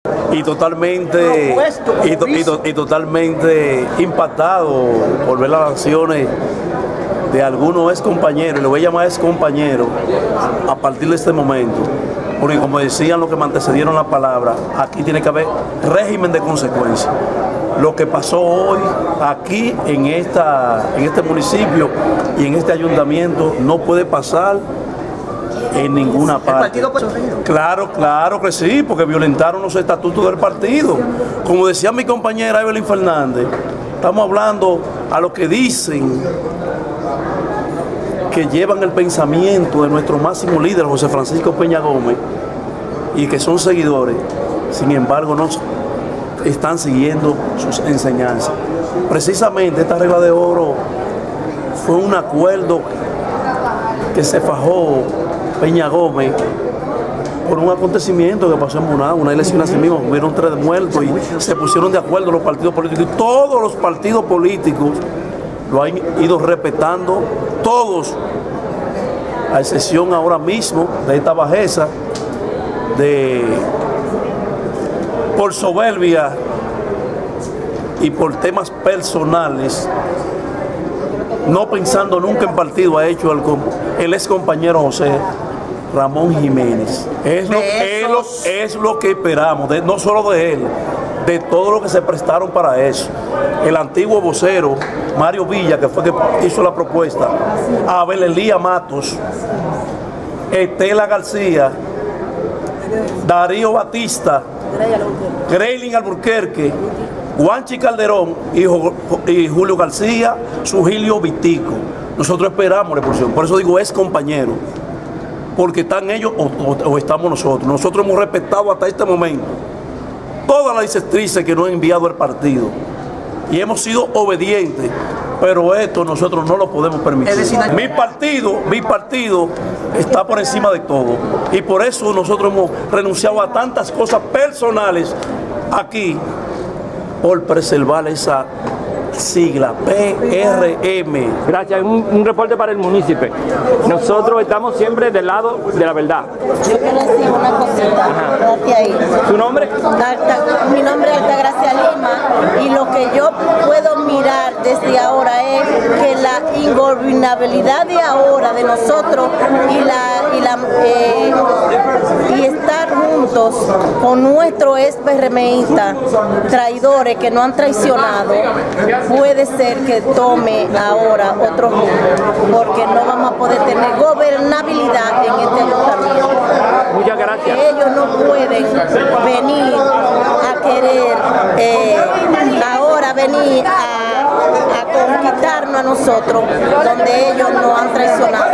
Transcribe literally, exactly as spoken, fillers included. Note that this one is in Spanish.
Y totalmente, y, to, y, to, y totalmente impactado por ver las acciones de algunos ex compañeros, y lo voy a llamar ex compañeros a partir de este momento, porque como decían los que me antecedieron la palabra, aquí tiene que haber régimen de consecuencias. Lo que pasó hoy aquí en, esta, en este municipio y en este ayuntamiento no puede pasar en ninguna parte. ¿El partido? Claro, claro que sí, porque violentaron los estatutos del partido. Como decía mi compañera Evelyn Fernández, estamos hablando a lo que dicen que llevan el pensamiento de nuestro máximo líder, José Francisco Peña Gómez, y que son seguidores, sin embargo no están siguiendo sus enseñanzas. Precisamente esta regla de oro fue un acuerdo que se fajó Peña Gómez por un acontecimiento que pasó en Bonao, una elección así mismo, hubieron tres muertos y se pusieron de acuerdo los partidos políticos, y todos los partidos políticos lo han ido respetando, todos, a excepción ahora mismo de esta bajeza, de por soberbia y por temas personales, no pensando nunca en partido, ha hecho el, el ex compañero José Ramón Jiménez. Es lo, es lo, es lo que esperamos, de, no solo de él, de todo lo que se prestaron para eso. El antiguo vocero Mario Villa, que fue que hizo la propuesta, Abel Elías Matos, Estela García, Darío Batista, Greylin Alburquerque, Juanchi Calderón y, y Julio García, Sugilio Vitico. Nosotros esperamos la expulsión, por eso digo es compañero, porque están ellos o, o, o estamos nosotros. Nosotros hemos respetado hasta este momento todas las directrices que nos ha enviado el partido y hemos sido obedientes, pero esto nosotros no lo podemos permitir. Mi partido, mi partido está por encima de todo, y por eso nosotros hemos renunciado a tantas cosas personales aquí por preservar esa sigla P R M. Gracias, un, un reporte para el municipio. Nosotros estamos siempre del lado de la verdad. Yo quiero decir una cosita, quédate ahí. ¿Su nombre? Alta, mi nombre es Altagracia Lima, y lo que yo puedo mirar desde ahora es que la ingobernabilidad de ahora de nosotros y la y la eh, y estar juntos con nuestros ex PRMistas traidores que no han traicionado, puede ser que tome ahora otro rumbo, porque no vamos a poder tener gobernabilidad en este ayuntamiento. Muchas gracias. Ellos no pueden venir a querer eh, ahora venir a, a conquistarnos a nosotros, donde ellos nos han traicionado.